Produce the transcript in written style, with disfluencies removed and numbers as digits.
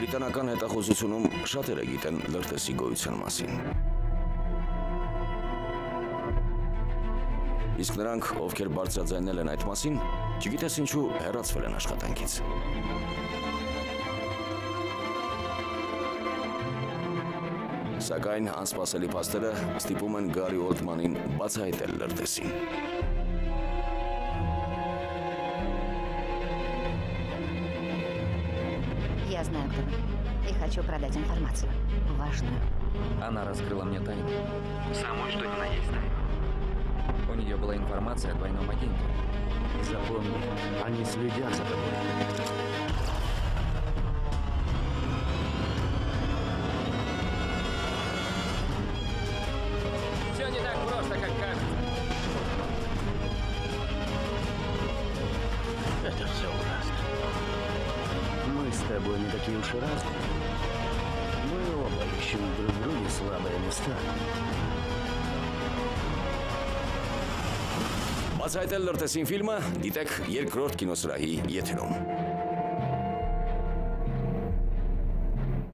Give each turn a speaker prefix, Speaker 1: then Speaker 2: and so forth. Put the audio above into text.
Speaker 1: Բրիտանական հետախուզությունում շատերը գիտեն լրտեսի գոյության մասին։ Իսկ նրանք, ովքեր բարձրաձայնել են այդ մասին, չգիտես ինչու հեռացվել են աշխատանքից։ Սակայն անսպասելի փաստերը ստիպում են Գարի Օլդմանին բացահայտել լրտեսին։
Speaker 2: Я знаю, кто вы. И хочу продать информацию. Важную.
Speaker 3: Она раскрыла мне тайну.
Speaker 4: Самую что ни на есть тайну.
Speaker 3: У нее была информация о двойном агенте.
Speaker 5: Запомни, они следят за тобой.
Speaker 3: Все не так просто, как кажется.
Speaker 5: Это все ужасно. Мы с тобой не такие уж и разные. Мы оба ищем друг в друге слабые места.
Speaker 1: Բացահայտել լրտեսին ֆիլմը դիտեք երկրորդ կինոսրահի եթերում։